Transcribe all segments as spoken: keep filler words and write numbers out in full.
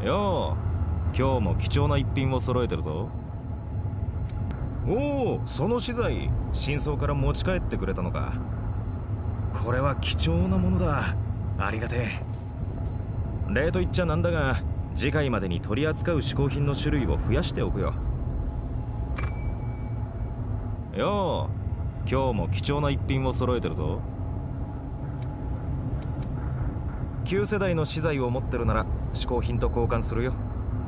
よう、今日も貴重な一品を揃えてるぞ。おお、その資材真相から持ち帰ってくれたのか。これは貴重なものだ。ありがてえ。礼と言っちゃなんだが、次回までに取り扱う嗜好品の種類を増やしておくよ。よう、今日も貴重な一品を揃えてるぞ。旧世代の資材を持ってるなら嗜好品と交換するよ。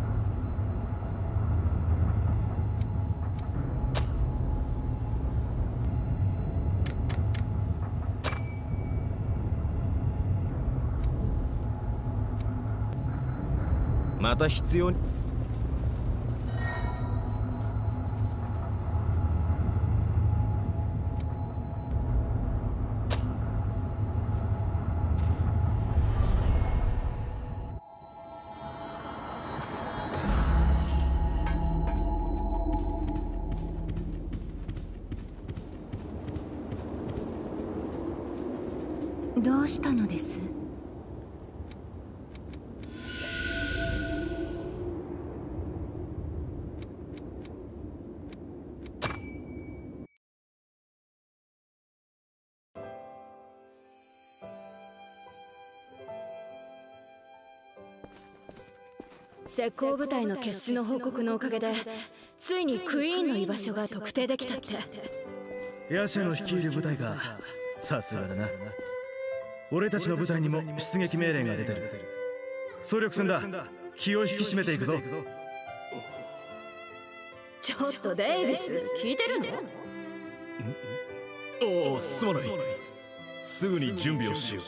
また必要に。 どうしたのです？ 石膏部隊の決死の報告のおかげでついにクイーンの居場所が特定できたって。 ヤシャの率いる部隊か。さすがだな。俺たちの部隊にも出撃命令が出てる。総力戦だ。気を引き締めていくぞ。 ちょっとデイビス、聞いてるの？ ああ、すまない。すぐに準備をしよう。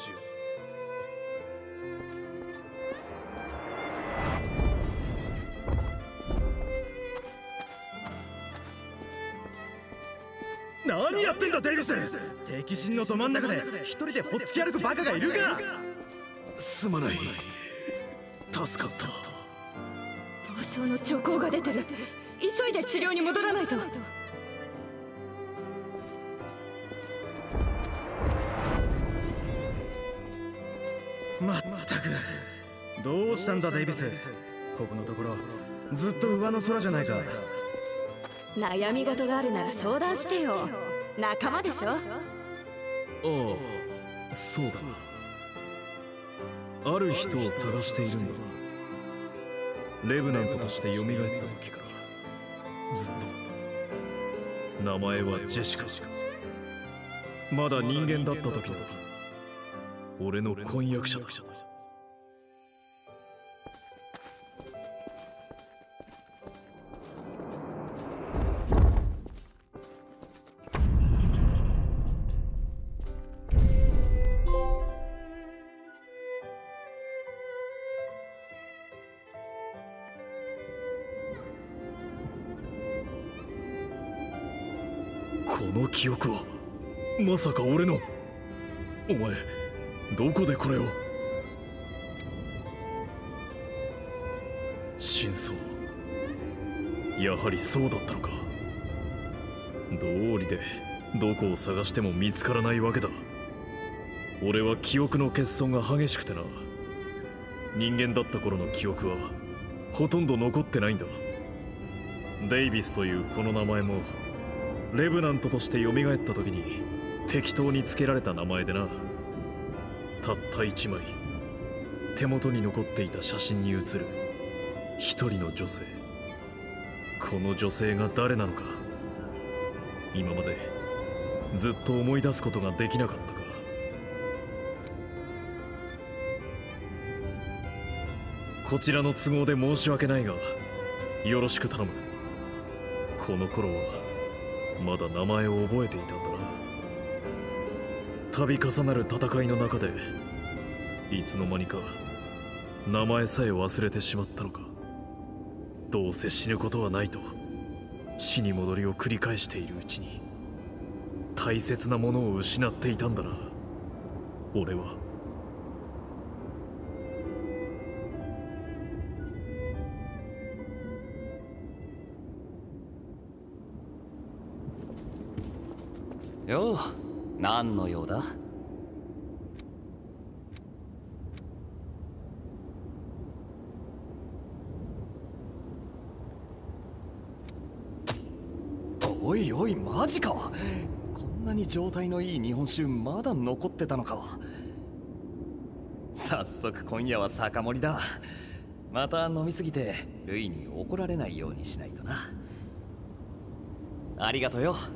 何やってんだデイビス。敵陣のど真ん中で一人でほっつき歩くバカがいるか。 すまない。助かった。 暴走の兆候が出てる。急いで治療に戻らないと。 まったく、どうしたんだデイビス。ここのところずっと上の空じゃないか。 悩み事があるなら相談してよ。仲間でしょ。ああ、 そうだ。ある人を探しているんだ。レブナントとして蘇った時からずっと。名前はジェシカ。まだ人間だった時だ。俺の婚約者だ。この記憶はまさか俺の。お前どこでこれを。真相、やはりそうだったのか。どうりでどこを探しても見つからないわけだ。俺は記憶の欠損が激しくてな。人間だった頃の記憶はほとんど残ってないんだ。デイビスというこの名前もレブナントとして蘇った時に適当につけられた名前でな。たった一枚手元に残っていた写真に写る一人の女性。この女性が誰なのか、今までずっと思い出すことができなかったか。こちらの都合で申し訳ないがよろしく頼む。この頃はまだ名前を覚えていたんだな。度重なる戦いの中でいつの間にか名前さえ忘れてしまったのか。どうせ死ぬことはないと死に戻りを繰り返しているうちに大切なものを失っていたんだな、俺は。 よう、何の用だ？ おいおいマジか。こんなに状態のいい日本酒まだ残ってたのか。早速今夜は酒盛りだ。また飲みすぎてルイに怒られないようにしないとな。ありがとよ。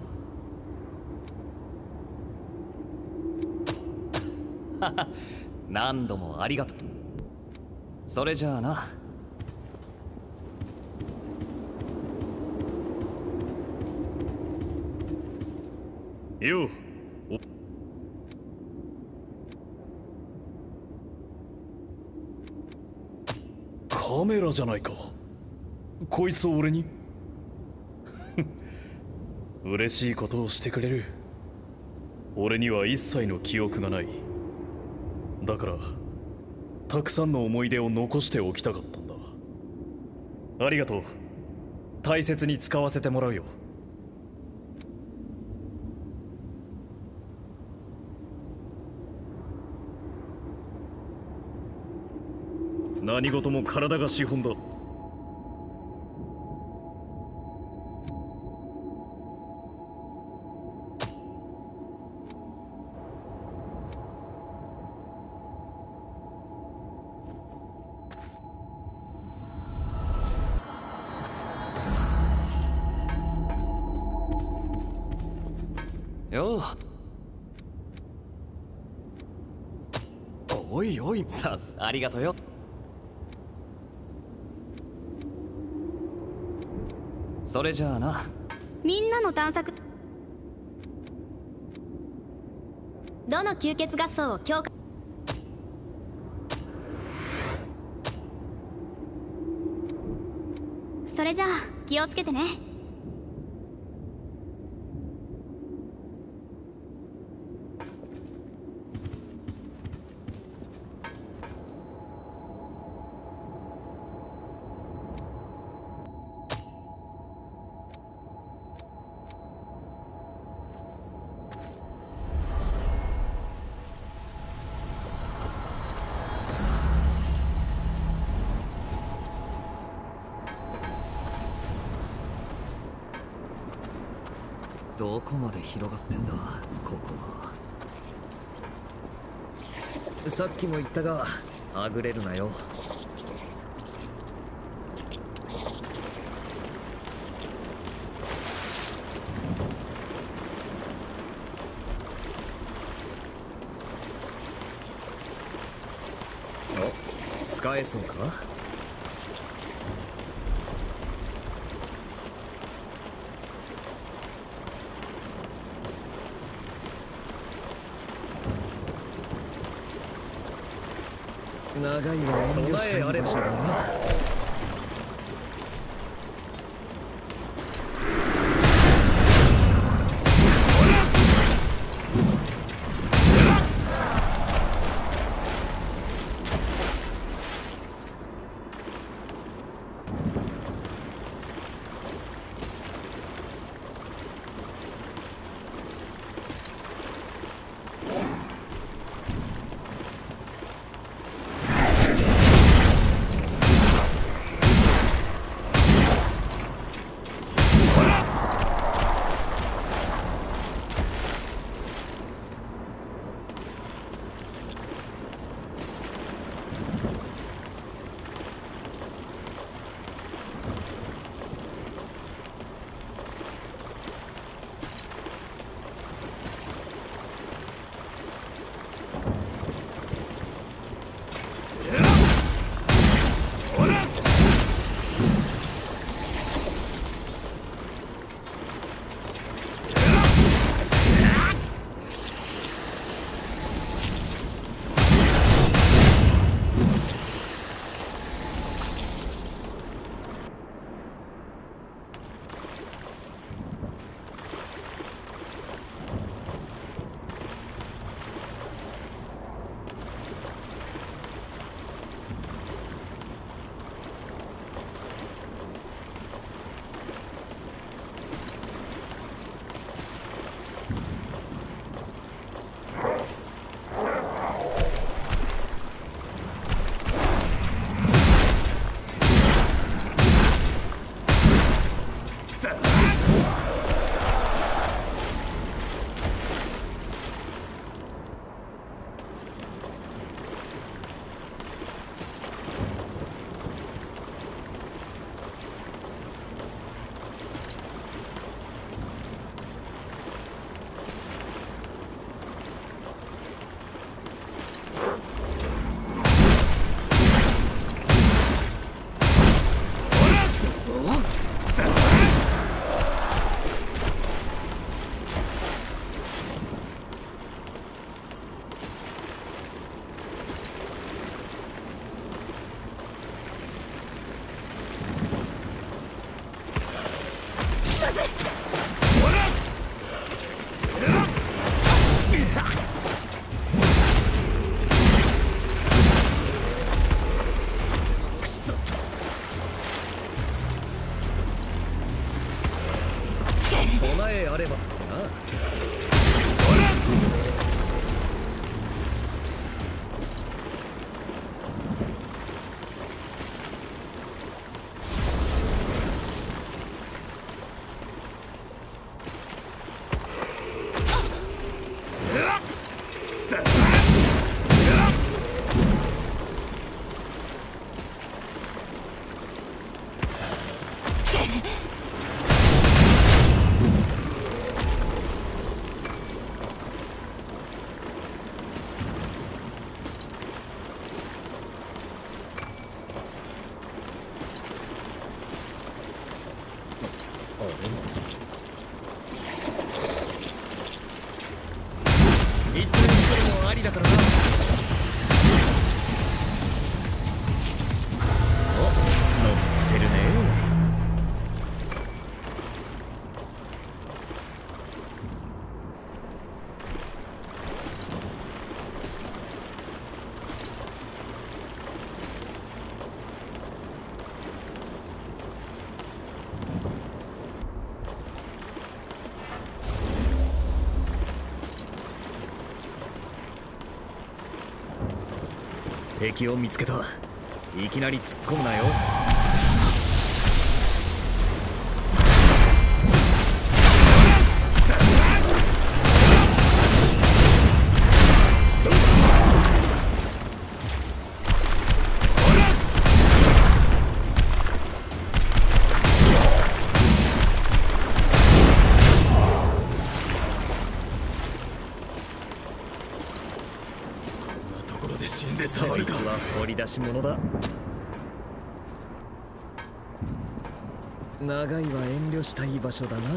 何度もありがとう。それじゃあな。 よう。カメラじゃないか。こいつを俺に嬉しいことをしてくれる。俺には一切の記憶がない。だからたくさんの思い出を残しておきたかったんだ。ありがとう。大切に使わせてもらうよ。何事も体が資本だ。 よう。おいおいさすありがとうよ。それじゃあな。 みんなの探索。どの吸血合奏を強化。それじゃあ気をつけてね。 どこまで広がってんだここは。さっきも言ったがはぐれるなよ。お、使えそうか。長いは遠慮したい場所だな。 備えあればってな。一点するのありだからな。お、乗ってるね。敵を見つけた。いきなり突っ込むなよ。そいつは掘り出し物だ。長いは遠慮したい場所だな。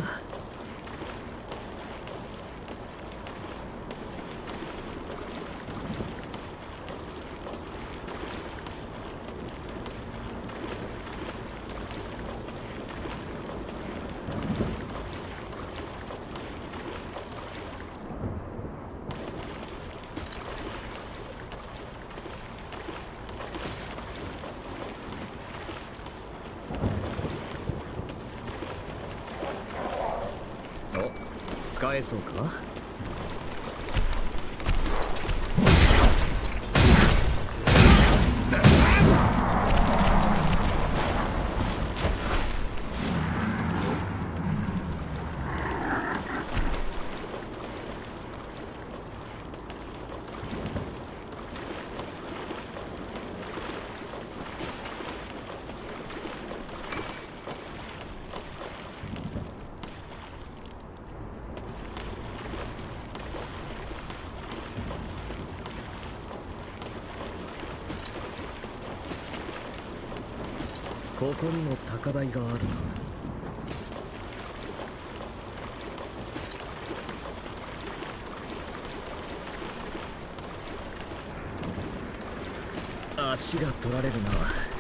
使えそうか。ここにも高台があるな。足が取られるな。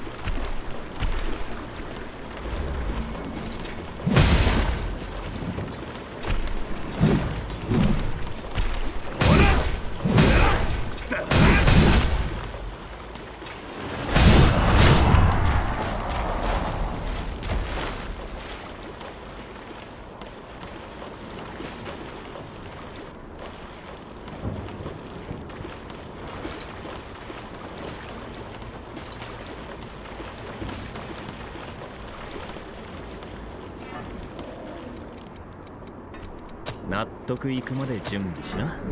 納得いくまで準備しな。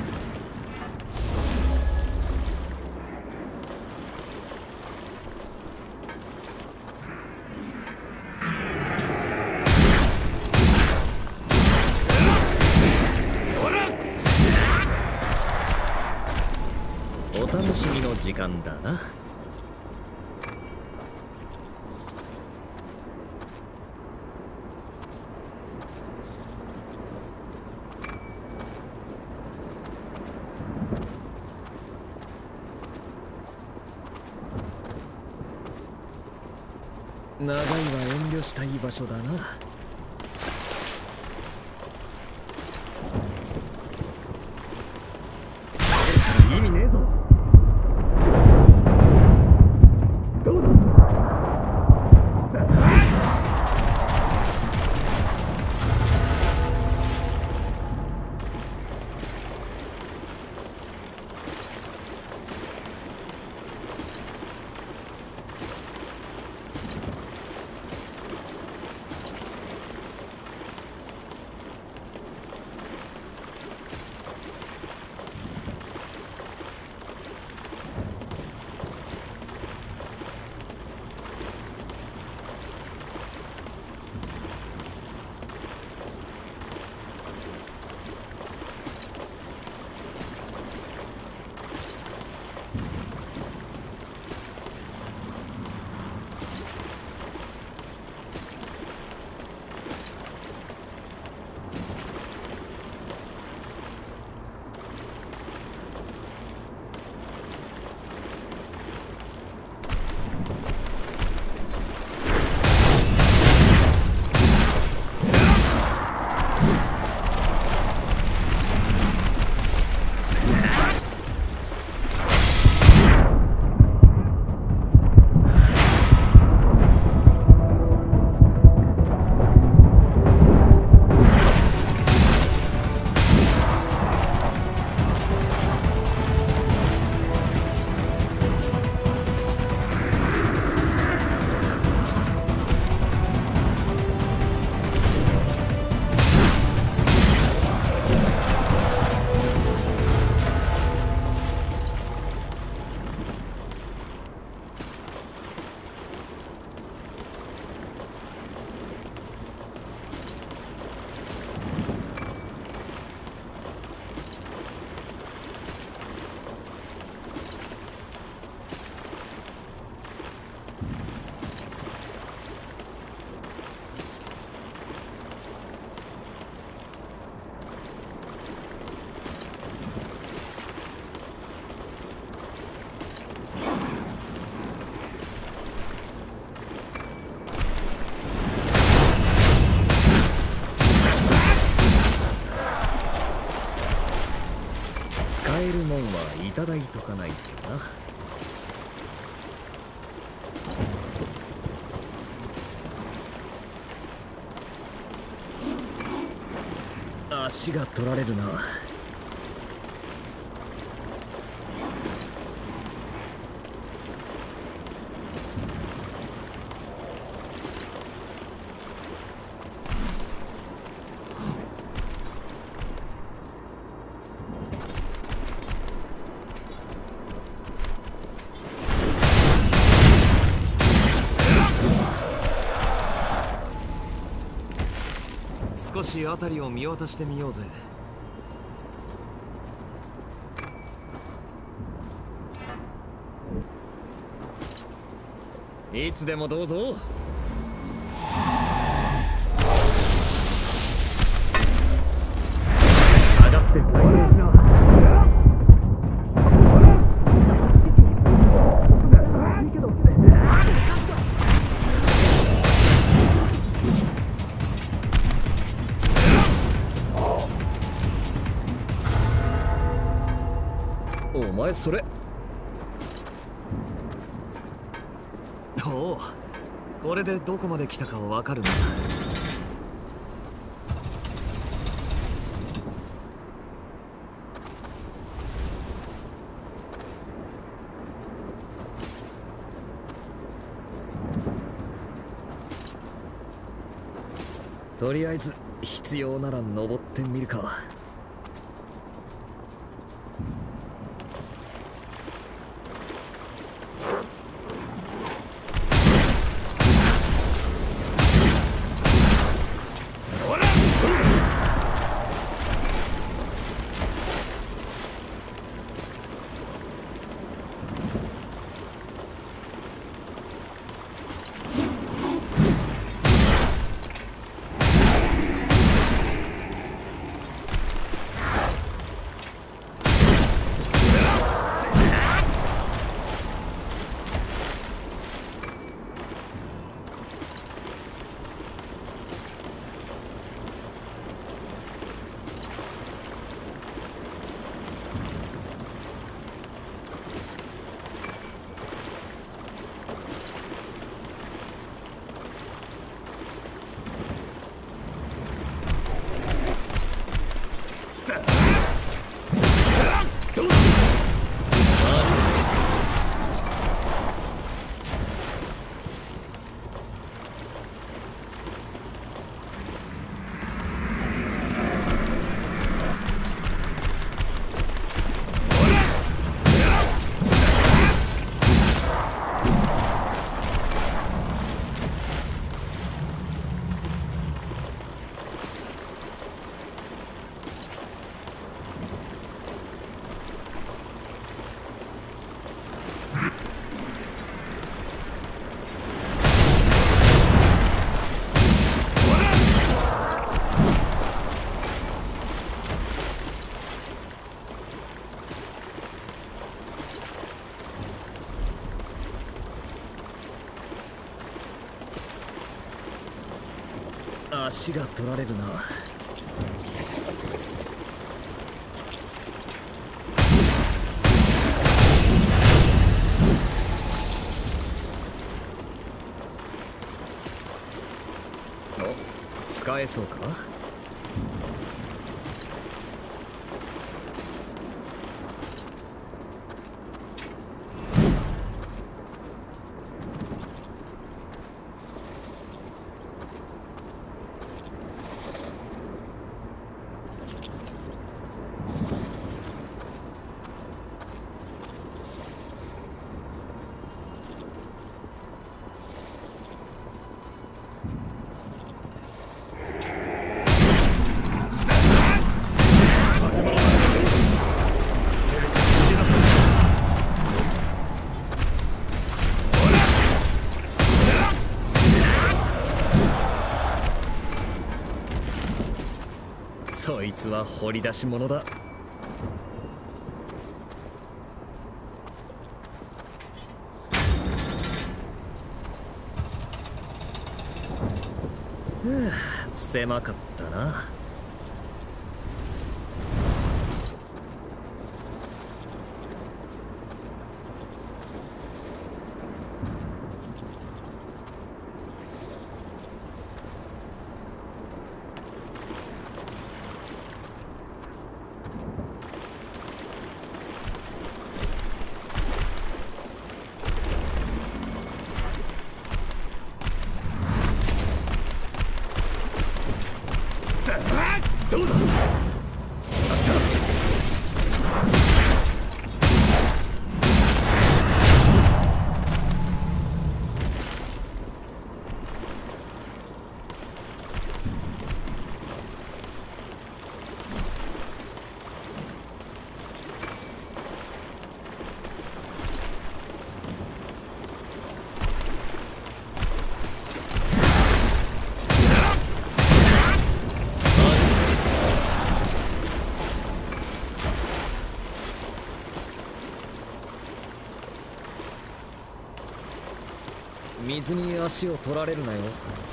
お楽しみの時間だな。長いは遠慮したい場所だな。意味ねえぞ。どうだ。 ただいとかないとな。足が取られるな。少し辺りを見渡してみようぜ。いつでもどうぞ。下がって再生しな。お前それ。おお、これでどこまで来たかわかるな。とりあえず必要なら登ってみるか。足が取られるな。お、使えそうか。そいつは掘り出し物だ。ふぅ、狭かったな。 どうだ。水に足を取られるなよ。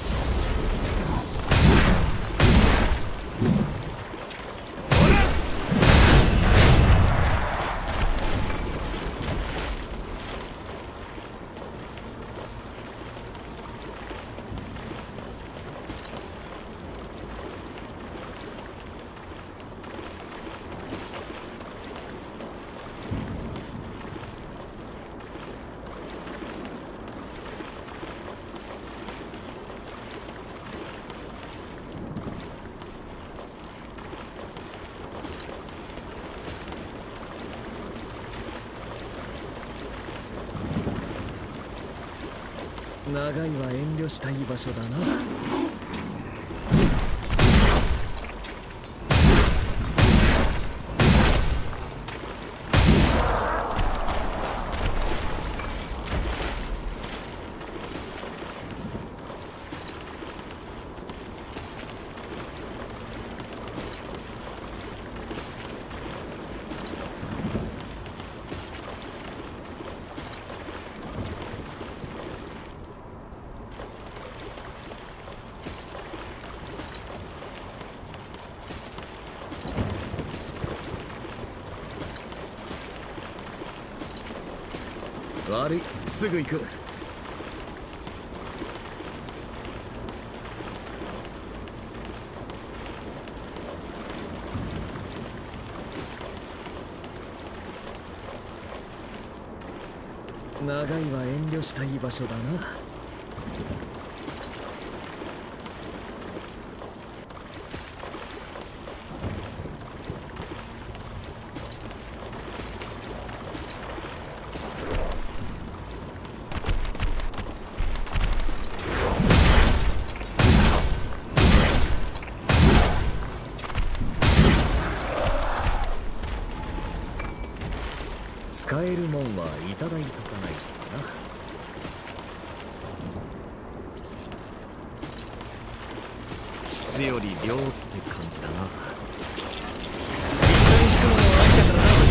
長いは遠慮したい場所だな。悪い、すぐ行く。長いは遠慮したい場所だな。使えるもんはいただいとかないとな。質より量って感じだな。一旦引くものはありだからな。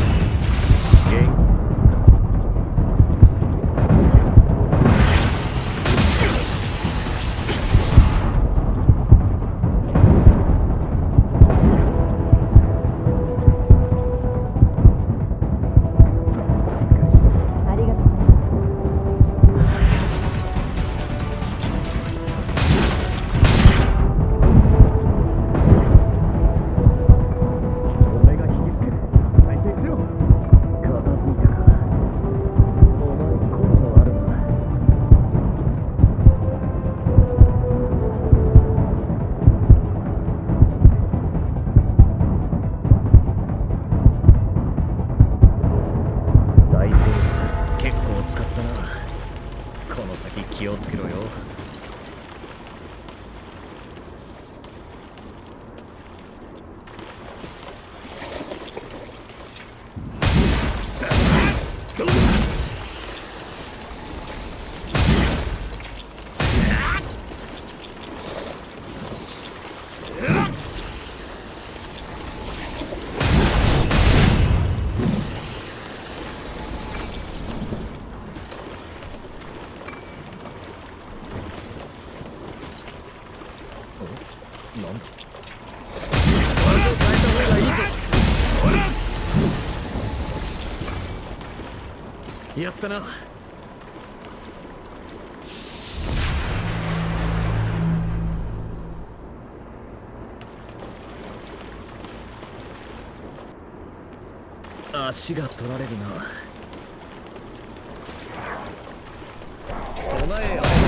使ったな。この先気をつけろよ。なん場所変えた方がいいぞ。やったな。足が取られるな。備えあれ。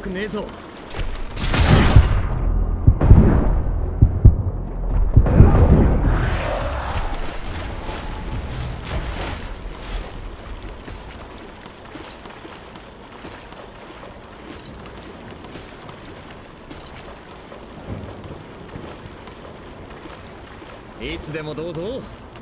くねえぞ。いつでもどうぞ。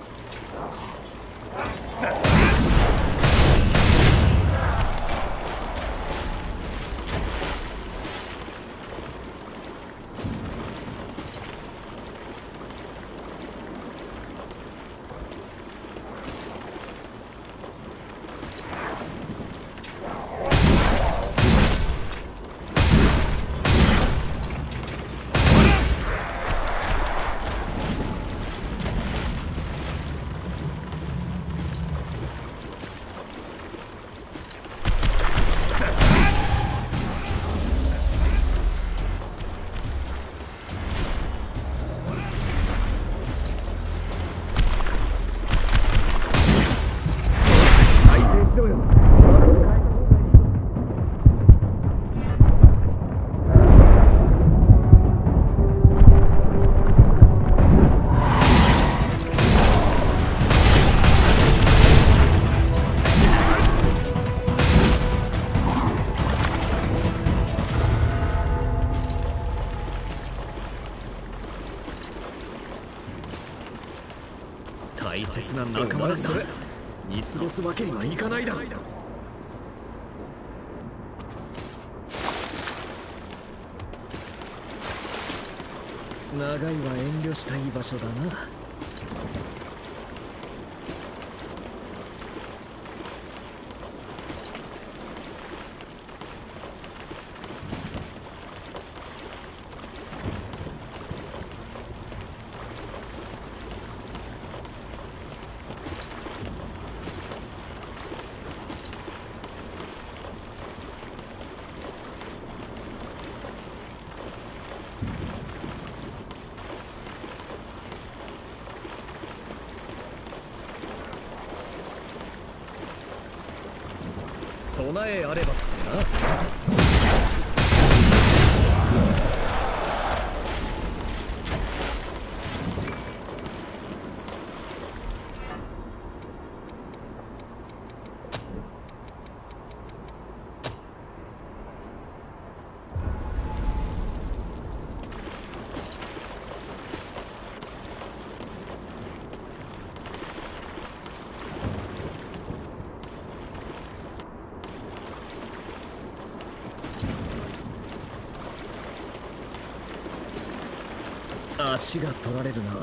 大切な仲間なんだ。見過ごすわけにはいかないだろう。長いは遠慮したい場所だな。備えあればってな。足が取られるな。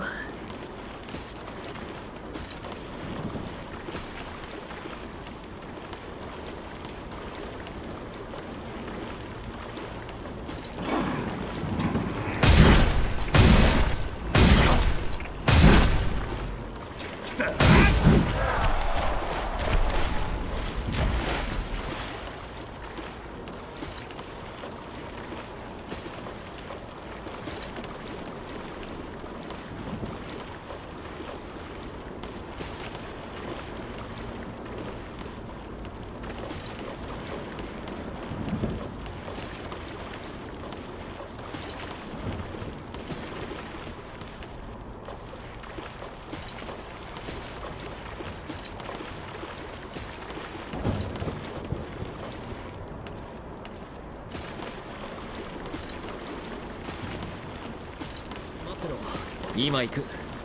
今行く。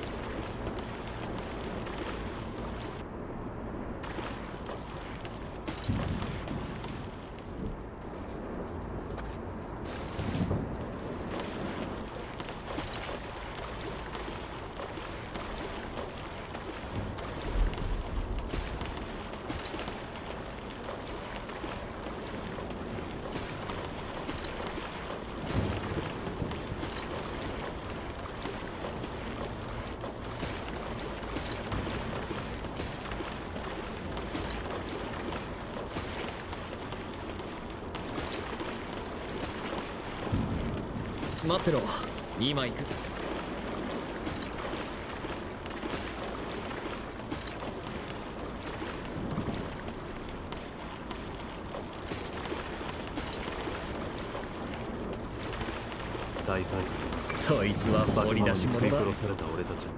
待ってろ、今行く。 大体そいつは掘り出し物だ。 殺された俺たち。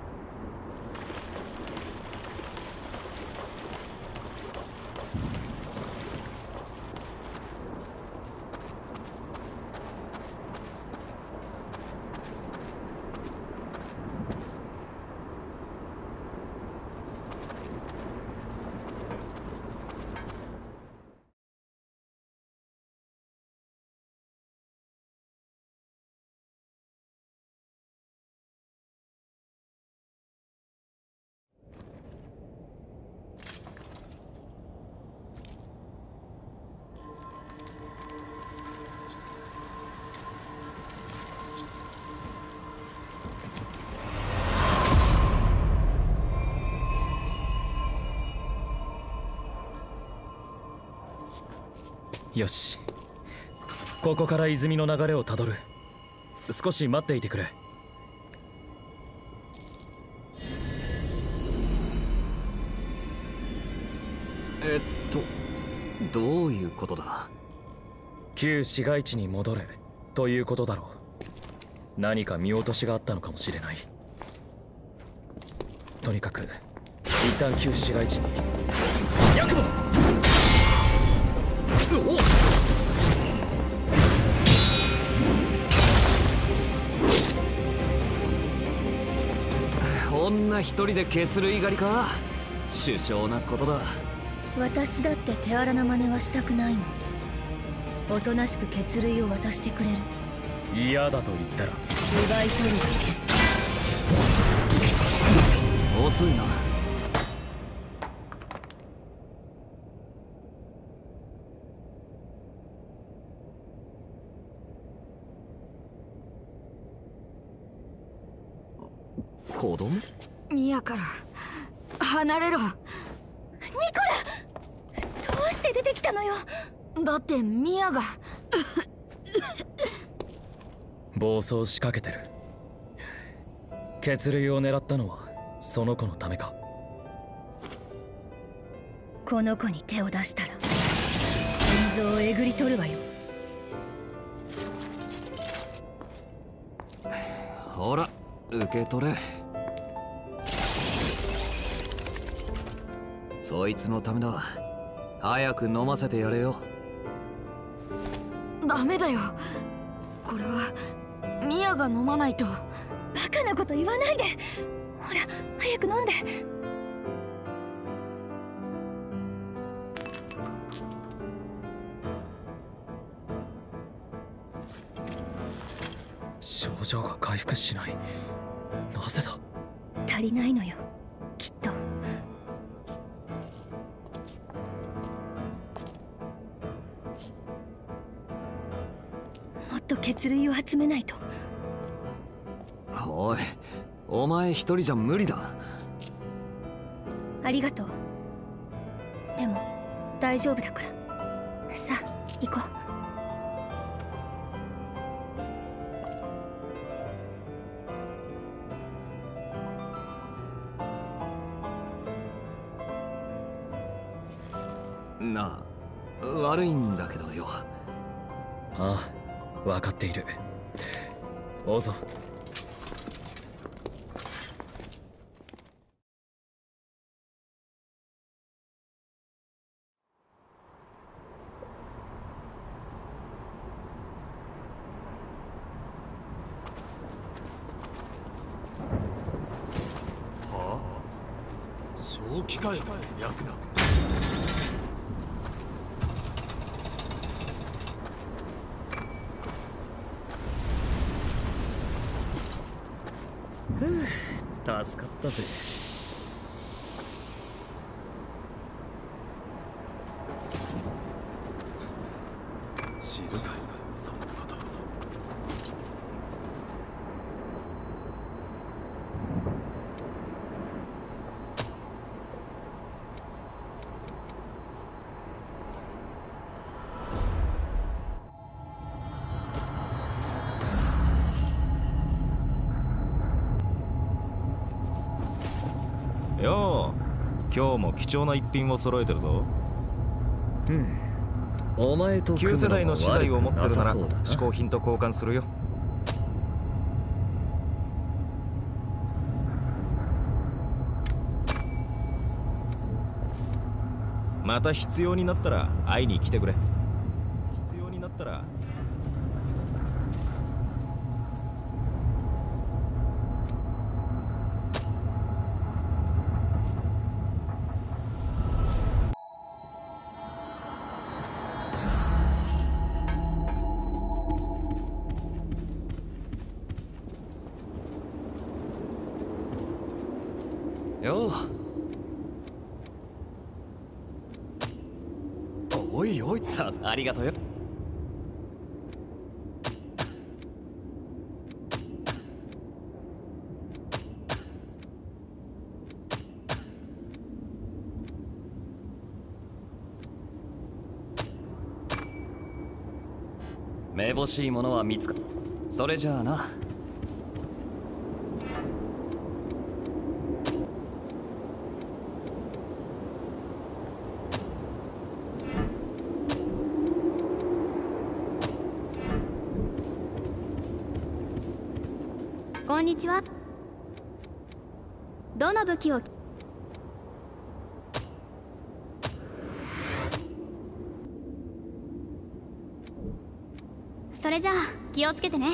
よし、ここから泉の流れをたどる。少し待っていてくれ。 えっとどういうことだ。 旧市街地に戻れということだろう。何か見落としがあったのかもしれない。とにかく一旦旧市街地に。ヤクモ女一人で血類狩りか。殊勝なことだ。 私だって手荒な真似はしたくないの。おとなしく血類を渡してくれる。 嫌だと言ったら奪い取るだけ。遅いな。子供？ ミヤから離れろ。ニコラ、どうして出てきたのよ。だってミヤが暴走しかけてる。血類を狙ったのはその子のためか。 この子に手を出したら心臓をえぐり取るわよ。 ほら受け取れ。そいつのためだ。早く飲ませてやれよ。 ダメだよ。これはミヤが飲まないと。バカなこと言わないで。ほら早く飲んで。 症状が回復しない。なぜだ。 足りないのよきっと。もっと血類を集めないと。 おい、お前一人じゃ無理だ。 ありがとう。でも大丈夫だから。さあ行こう。なあ、悪いんだけどよ。 ああ、分かっている。オゾ。 はあ、正気かよ、ヤクナ。 ふう、助かったぜ。 静かにそんなこと。 よう、今日も貴重な一品を揃えてるぞ。 うん。お前と旧世代の資材を持ってるならそうだな。 嗜好品と交換するよ。 また必要になったら会いに来てくれ。必要になったら。 よう。おいおい、さあ、ありがとうよ。めぼしいものは見つか。それじゃあな。 こんにちは。どの武器を。それじゃあ気をつけてね。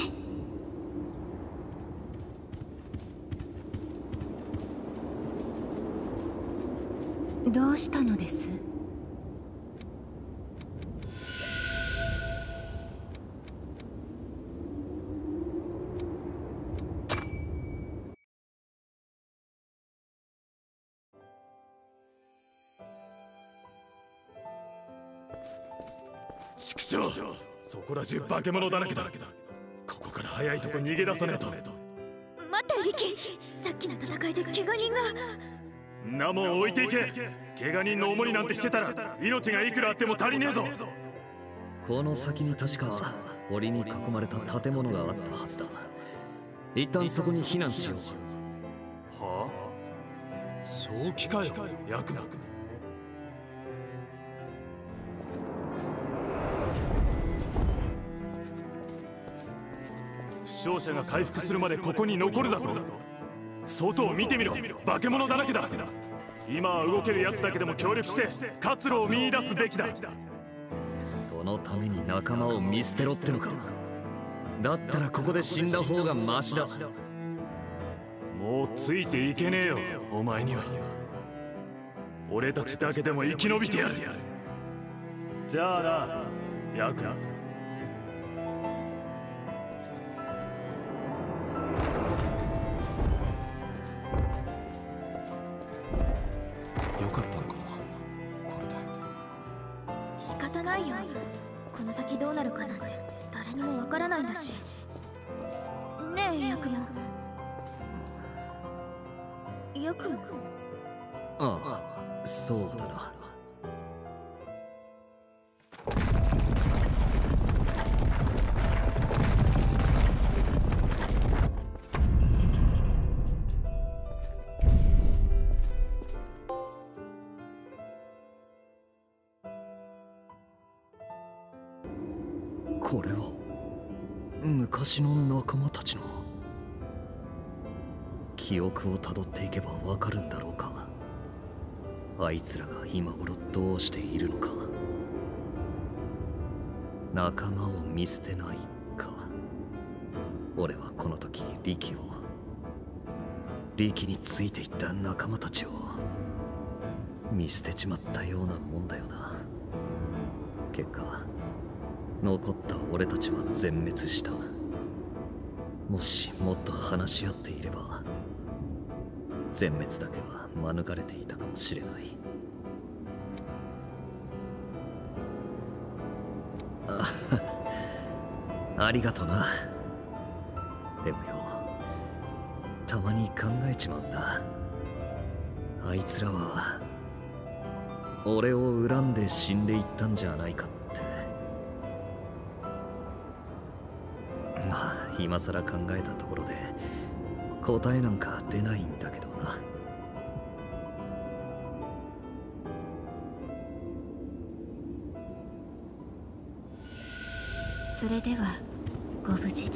どうしたのです？ 畜生、そこら中化け物だらけだ。ここから早いとこ逃げ出さねえと。 待ってリキ、さっきの戦いで怪我人が。 んなもん置いていけ。怪我人の重りなんてしてたら命がいくらあっても足りねえぞ。 この先に確か森に囲まれた建物があったはずだ。一旦そこに避難しよう。 はあ、正気かよ、ヤクナ。負傷者が回復するまでここに残るだと。外を見てみろ、化け物だらけだ。今は動けるやつだけでも協力して活路を見出すべきだ。 そのために仲間を見捨てろってのか。だったらここで死んだ方がマシだ。 もうついていけねえよ、お前には。俺たちだけでも生き延びてやる。じゃあな、ヤクナ。 よかったのかな、これで。 仕方ないよ。この先どうなるかなんて誰にもわからないんだし。ねえヤクモ。ヤクモ。 ああ、そうだな。これは昔の仲間たちの記憶をたどっていけばわかるんだろうか。あいつらが今頃どうしているのか。仲間を見捨てないか。俺はこの時リキをリキについていった仲間たちを見捨てちまったようなもんだよな。結果残った俺たちは全滅した。もしもっと話し合っていれば全滅だけは免れていたかもしれない。あありがとな。でもよ、たまに考えちまうんだ。あいつらは俺を恨んで死んでいったんじゃないかって。まあ今さら考えたところで答えなんか出ないんだけどな。 それではご無事で。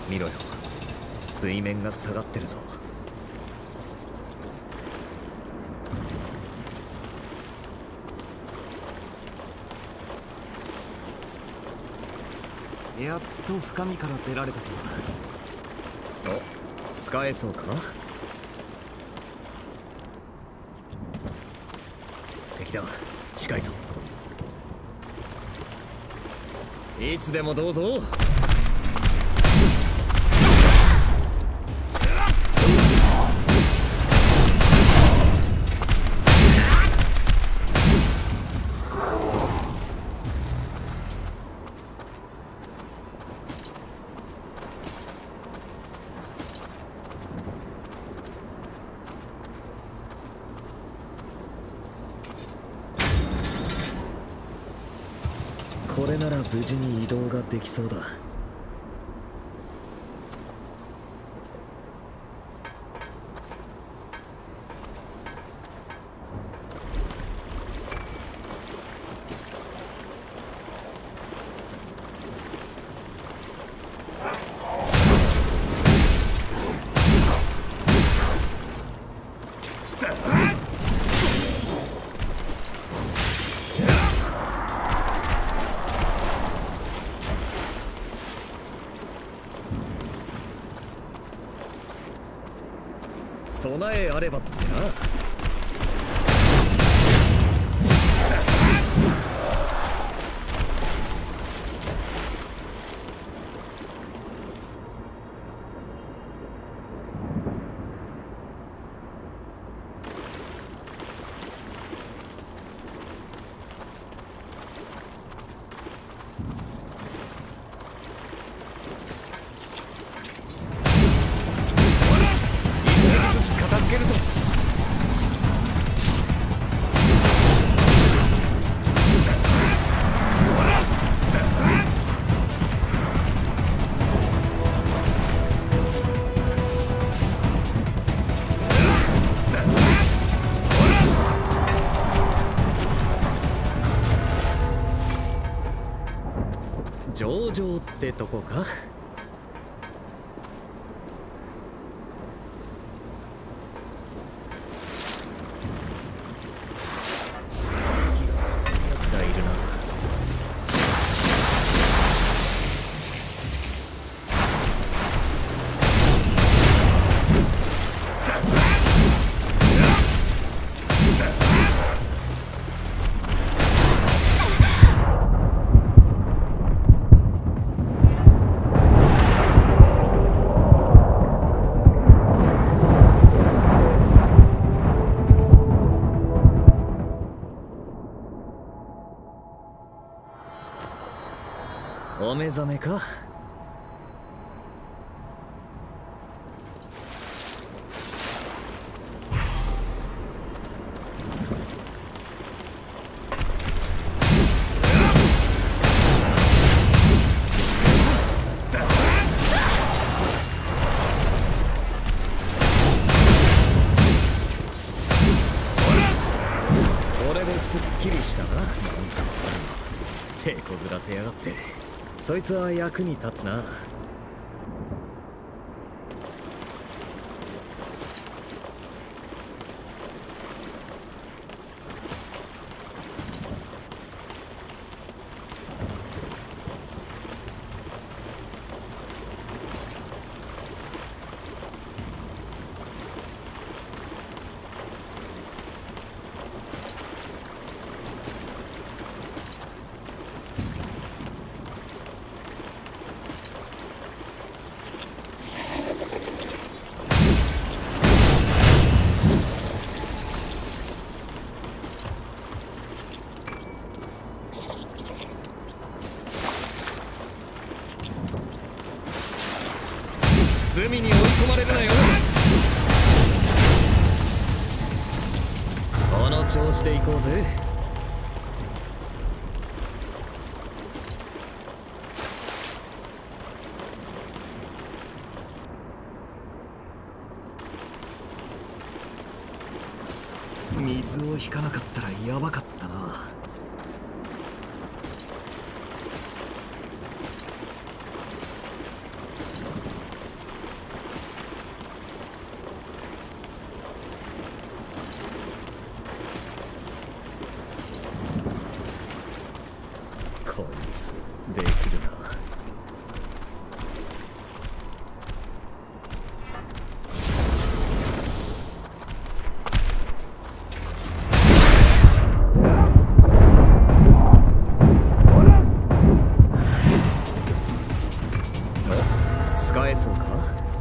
見ろよ、水面が下がってるぞ。やっと深みから出られたか。お、使えそうか。敵だ、近いぞ。いつでもどうぞ。これなら無事に移動ができそうだ。備えあればってな。上々ってとこか。お目覚めか。これですっきりしたな。なんか手こずらせやがって。そいつは役に立つな。隅に追い込まれるなよ。この調子で行こうぜ。水を引かなかったらやばかったな。 使えそうか？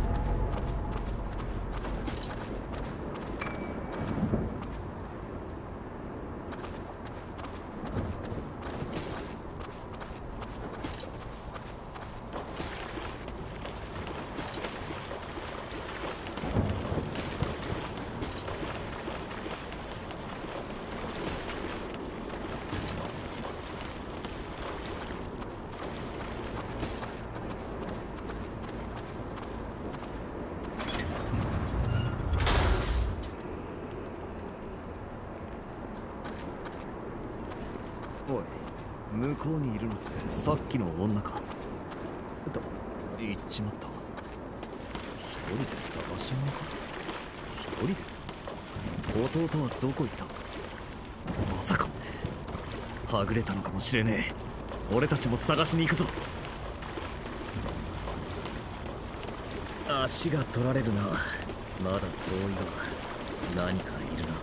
おい、向こうにいるのってさっきの女か。と言っちまった。一人で探し物か。一人で？弟はどこ行った？まさかはぐれたのかもしれねえ。俺たちも探しに行くぞ。足が取られるな。まだ遠いが何かいるな。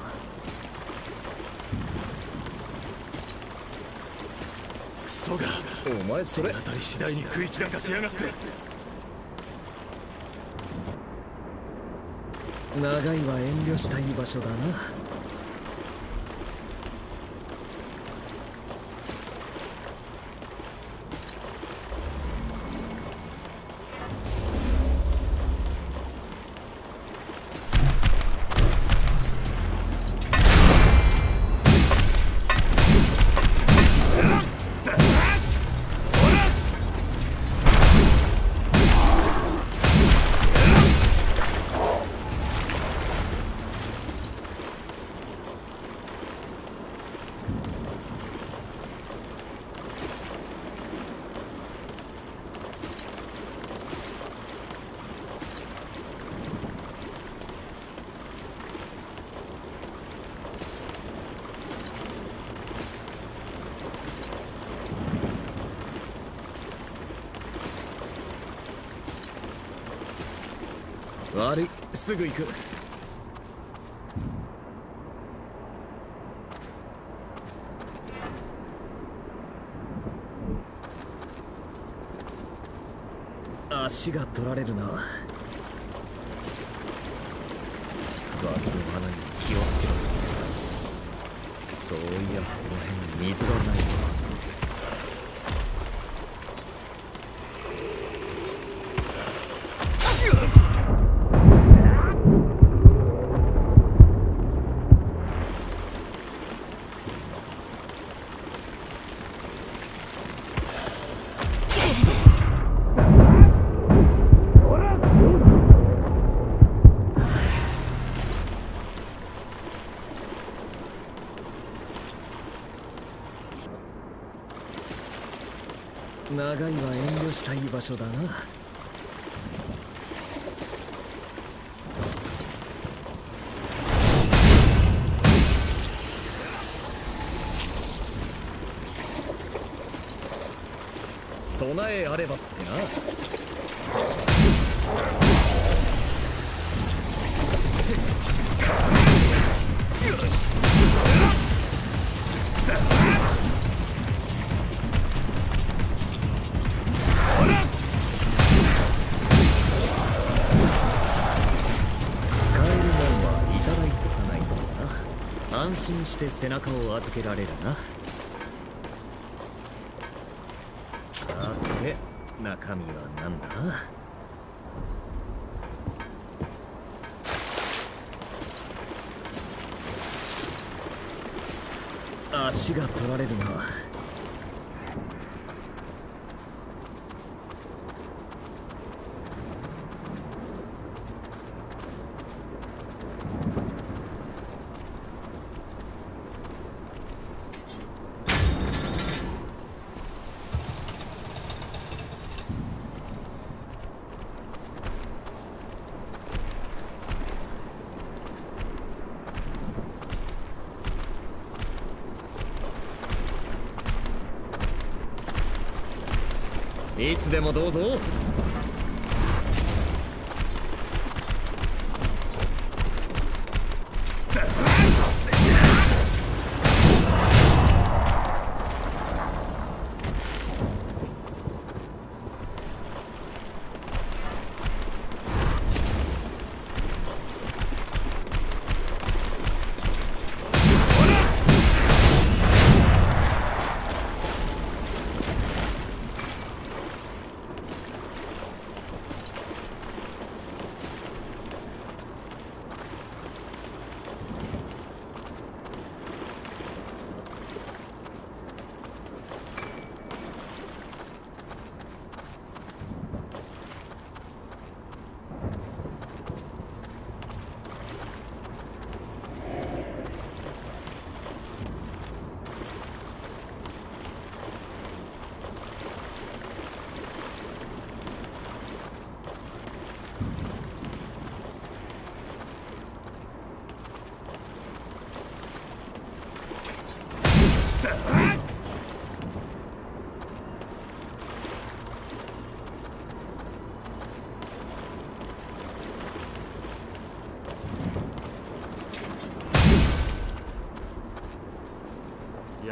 クソが、お前それ当たり次第に食い散らかしやがって。長いは遠慮したい場所だな。悪い、すぐ行く。足が取られるな。バグの穴に気をつけろ。そういや、この辺水がないと。長いは遠慮したい場所だな。備えあればってな。安心して背中を預けられるな。さて、中身は何だ？足が取られるな。いつでもどうぞ。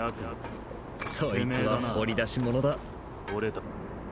そいつは掘り出し物だ。 俺だ。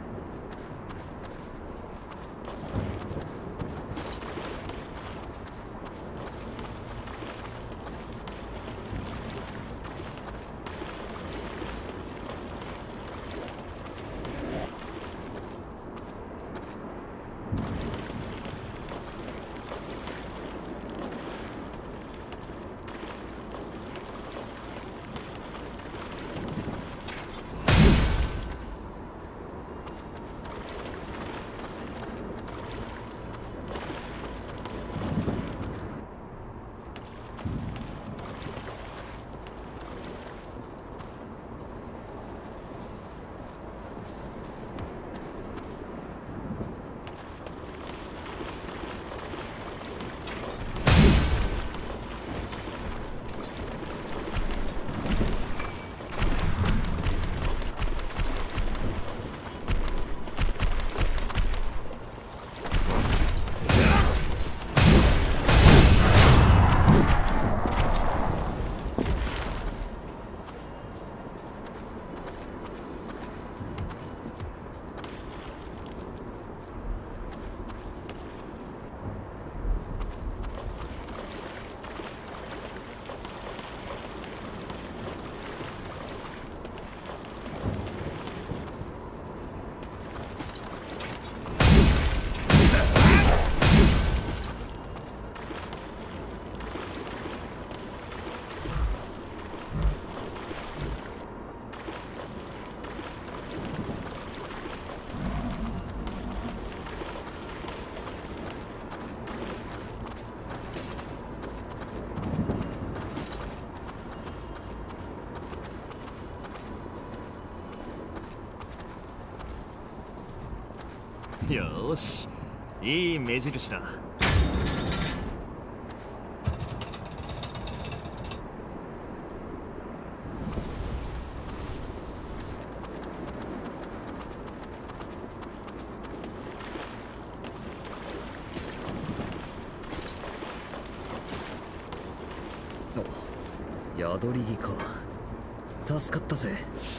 よーし、いい目印だ。お、宿り木か。助かったぜ。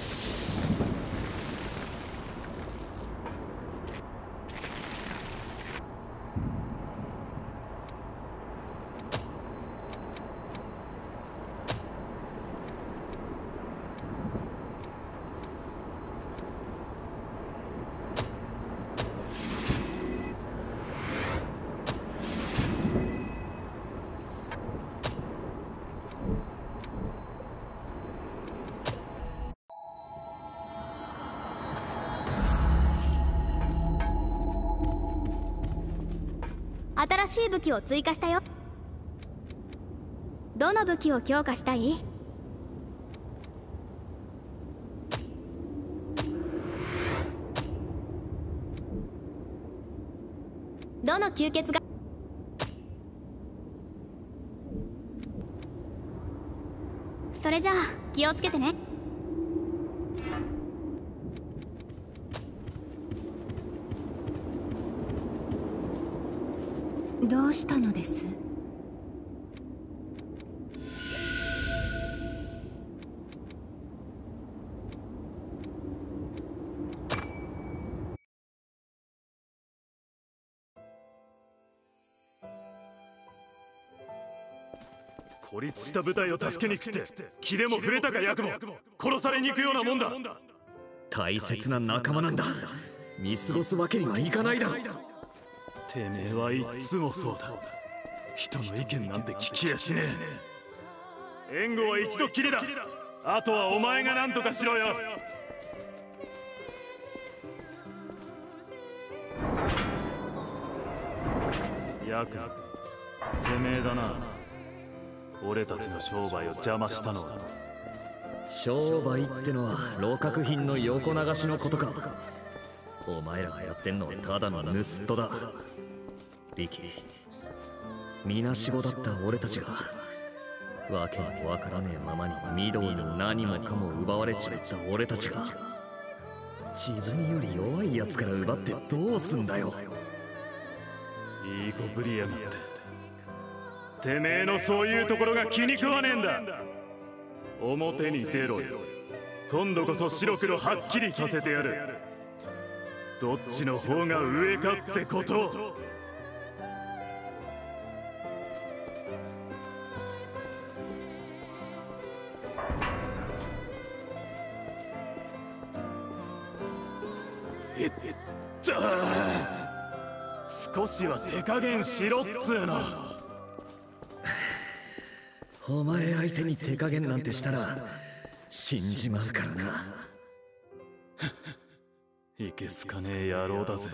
新しい武器を追加したよ。どの武器を強化したい？どの吸血がそれじゃあ気をつけてね。 どうしたのです？ 孤立した部隊を助けに来て気でも触れたかヤクも殺されに行くようなもんだ。 大切な仲間なんだ。見過ごすわけにはいかないだろ。 てめえはいっつもそうだ。人の意見なんて聞きやしねえ。援護は一度きりだ。あとはお前が何とかしろよ。ヤク、てめえだな。俺たちの商売を邪魔したのは。 商売ってのは鹵獲品の横流しのことか。お前らがやってんのはただの盗っ人だ。リキ、みなしごだった俺たちがわけのわからねえままに御堂に何もかも奪われちまった俺たちが自分より弱いやつから奪ってどうすんだよ。 いい子ぶりやがって。てめえのそういうところが気に食わねえんだ。 表に出ろよ。今度こそ白黒はっきりさせてやる。どっちの方が上かってことを。いった少しは手加減しろっつうの。 お前相手に手加減なんてしたら死んじまうからな。 いけすかねえ野郎だぜ。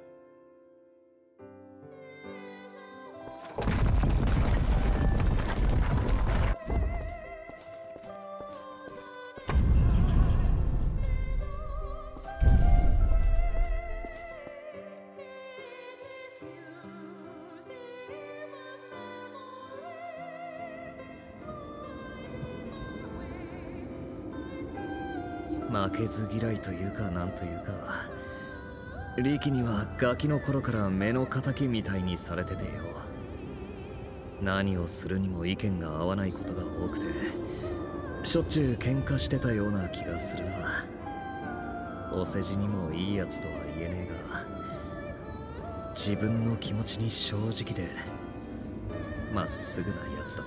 負けず嫌いというかなんというか、力にはガキの頃から目の敵みたいにされててよ。何をするにも意見が合わないことが多くて、しょっちゅう喧嘩してたような気がするな。お世辞にもいいやつとは言えねえが、自分の気持ちに正直でまっすぐなやつだった。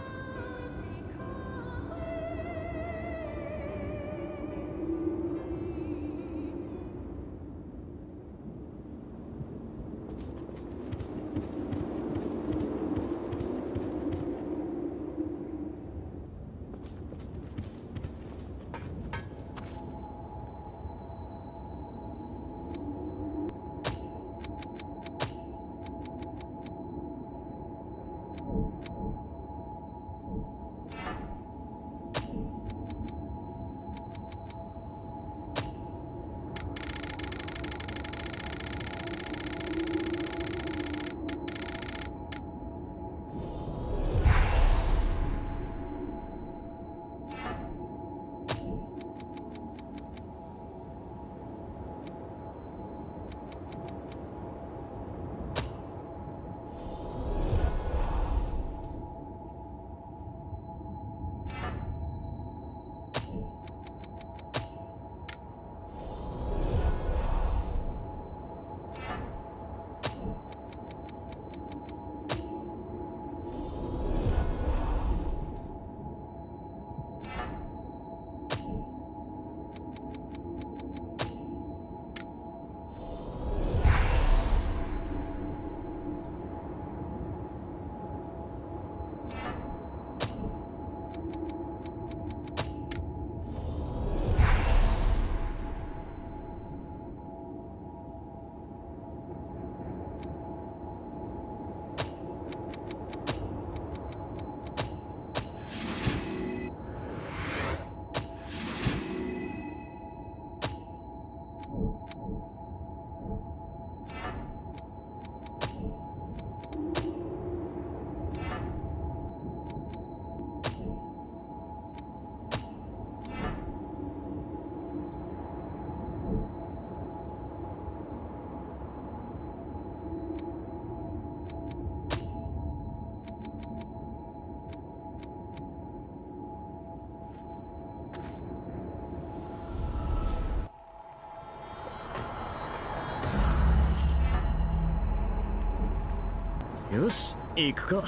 よし、行くか。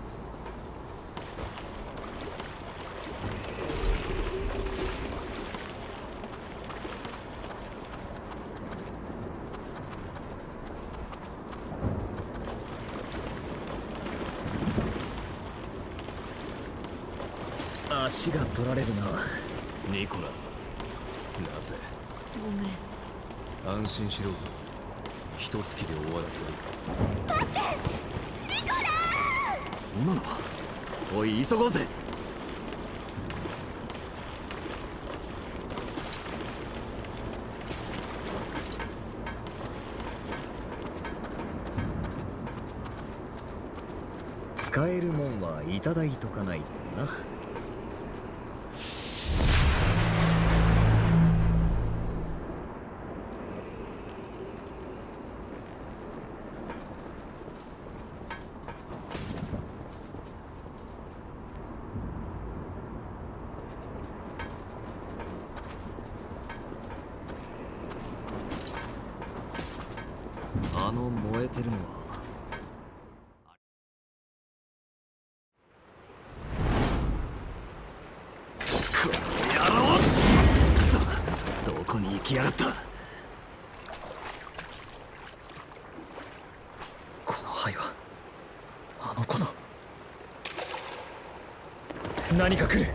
足が取られるな。 ニコラ、なぜ？ ごめん。安心しろ。一月で終わらせる。 待って！ニコラー！ 今のは。おい、急ごうぜ。使えるもんはいただいとかないとな。 あの燃えてるのはこの野郎！くそ、どこに行きやがった。 この灰はあの子の。何か来る。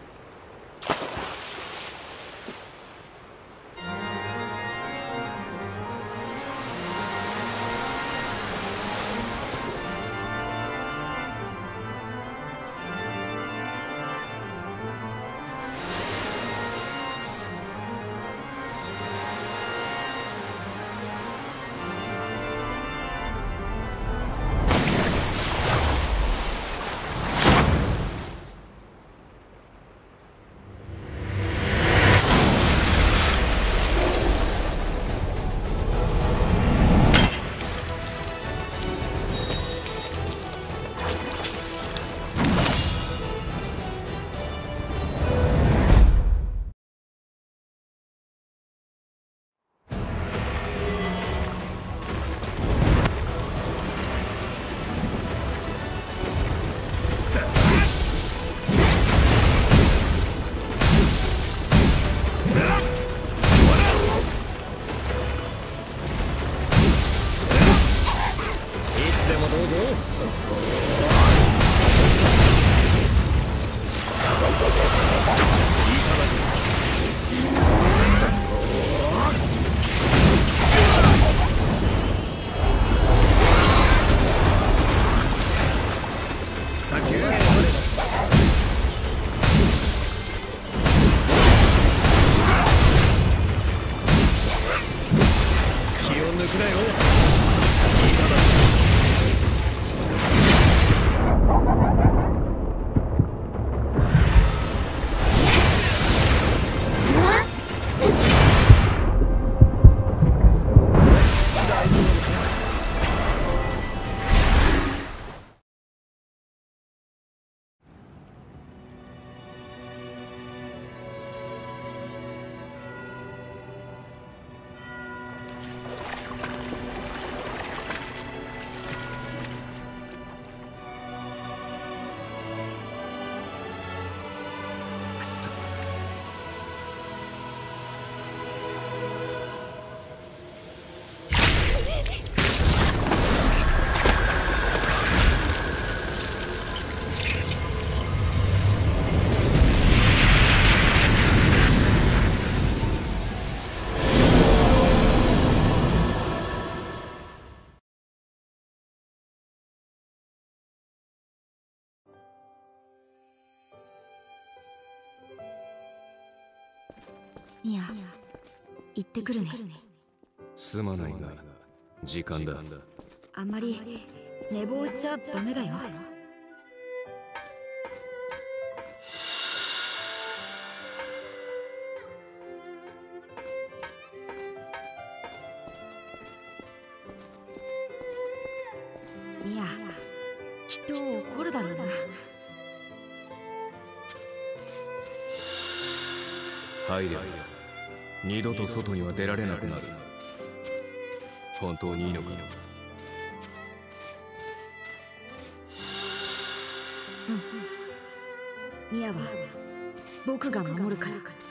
いや、行ってくるね。 すまないが時間だ。 あんまり寝坊しちゃダメだよ。ミヤ、きっと怒るだろうな。 入れば二度と外には出られなくなる。本当にいいのか？ うん。ミヤは僕が守るから。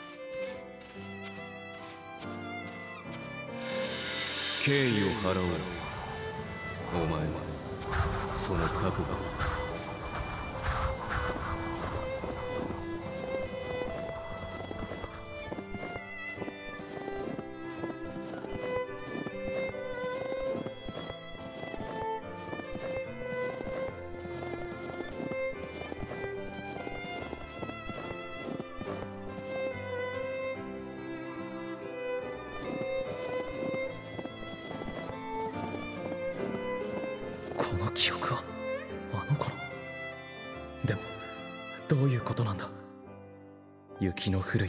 敬意を払おう。お前はその覚悟を。 この記憶はあの子の。でもどういうことなんだ。雪の降る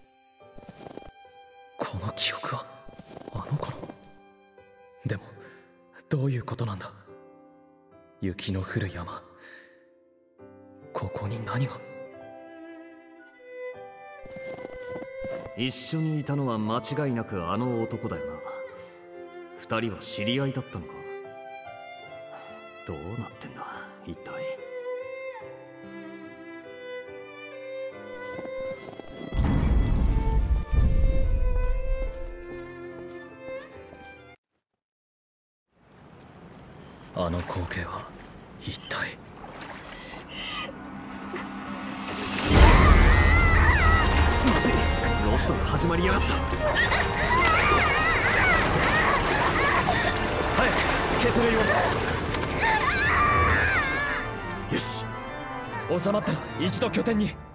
この記憶はあの子の。でもどういうことなんだ。雪の降る山、ここに何が。 一緒にいたのは間違いなくあの男だよな。 二人は知り合いだったのか。どうなってんだ一体。 あの光景は一体。 まずい、ロストが始まりやがった。 早く血類を。 よし、 収まったら一度拠点に。